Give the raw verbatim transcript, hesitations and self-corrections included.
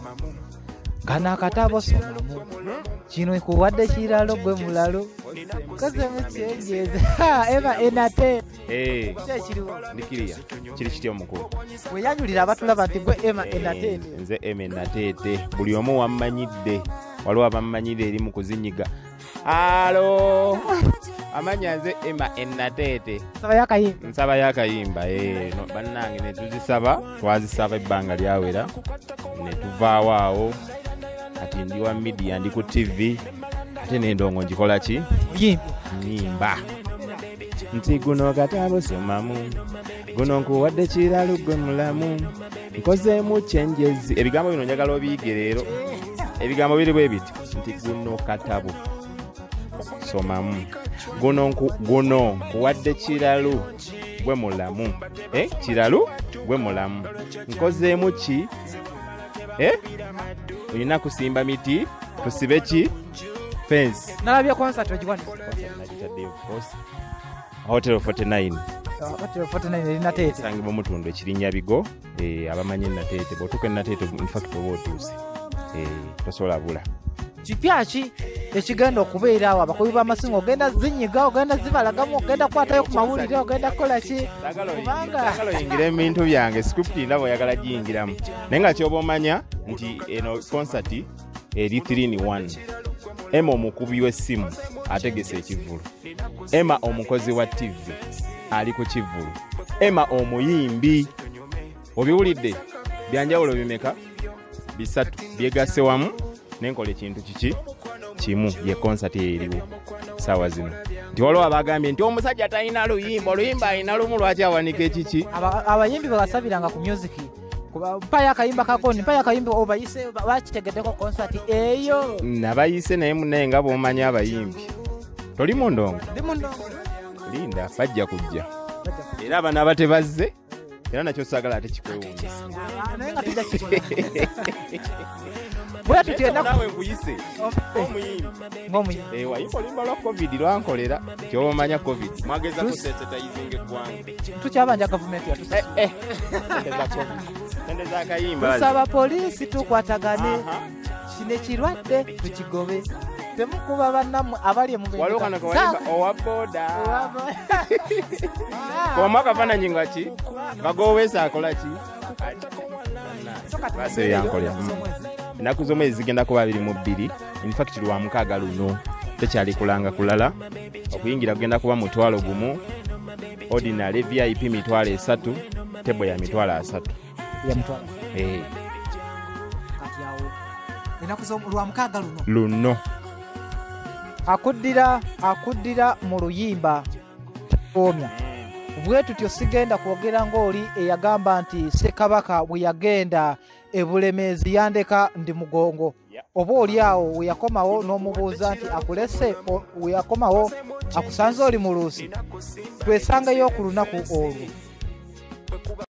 kana akatabo somamu kino kuwadde kiralo gwe mulalo koze mukyengeze eba enate eh ndikiriya kiri kityo omukulu we yanyulira abatulaba nti gwe ema enate nze ema enatete buli omu wammanyidde waliwo abammanyire eri mu kuzinyiga alo amanya nze ema enatete nsaba yakayimba nsaba yakayimba eh no bannange ne tuzisaba twazisaba ebbanga lyawera ne tuvaawo awo ati ndi wa media ndi ku T V ate nendongo njikola ki nyimba nti guno katabo somamu guno nkuwadde kiralo gwe mulamu nkozeemu kyenjezi ebigambo bino njagala obiyige leero ebigambo biri bwe biti nti guno katabo somamu guno guno nkuwadde kiralo gwe mulamu eh kiralo gwe mulamu nkozeemu ki eh ulina kusimba miti tusibe ki fence nalabye concert ogibona Hotel forty-nine Hotel forty-nine erina tete sangibwa mutundu ekirinya bigo eh abamanyi natete botuke natete in fact owotuuse eh tosola bula kipyaki ekigenda okubeera awo abakubi b'amasinga ogenda zinyiga ogenda zibalagamu ogenda kukwatayo ku mawulire ogenda kukola ki kubanga oyingira ebintu byange script ndabo oyagala giyingiramu naye nga kyoba omanya nti eno concert eri three in one Emma omukubi w'essimu ategese ekivulu Emma omukozi wa T V ali ku kivulu Emma omuyimbi obiwulidde byanjawulo bimeka bisatu byegase wamu nenkola ekintu kiki kimu ye concert eriwo sawa zino nti waliwo abagambye nti omusajja talina luyimba oluyimba alina lumu lwaki awanika ekiki abayimbi babasabiranga ku music mpaya akayimba kakoni mpaya akayimba obayise bakitegeddeko concert eyo nabayise naye munaye nga bw'omanya abayimbi toli mu ndongo ndi mu ndongo linda bajja kujja era abana abatebazze era nakyo saagala ate kikwewuunyisa naye nga tujja kikikola bwe tutenda nawe nkuyise omuyimbi ng'omuyimbi eh wayimba oluyimba lwa covid lwankolera kyoba omanya covid mwageza kusensitizinga eggwanga tukyabanja gavumenti yatuse eh eh ndeza covid ndeza akayimba tusaba poliisi tukwatagane kino kirwadde tukigobe temukuba bannammwe abali mu waliwo kano kawayimba owa boda koma akafaananyi nga ki bagoweesa akola ki base yankolera ennaku z'omwezi zigenda kuba abiri mu bbiri in fact lwa mukaaga luno tekyali kulanga kulala okuyingira kugenda kuba mutwalo gumu ordinary V I P mitwalo esatu tebo ya mitwalo asatu ya mutwalo eh kati awo ennaku z'olwa mukaaga luno luno akuddira akuddira mu luyimba omya bwe tutyo sigenda kwogera ng'oli eyagamba nti Ssekabaka bwe yagenda ebulemeezi yandeka ndi mugongo oba oli awo we yakomawo n'omubuuza nti akulese we yakomawo akusanze oli mu luusi twesangeyo ku lunaku olwo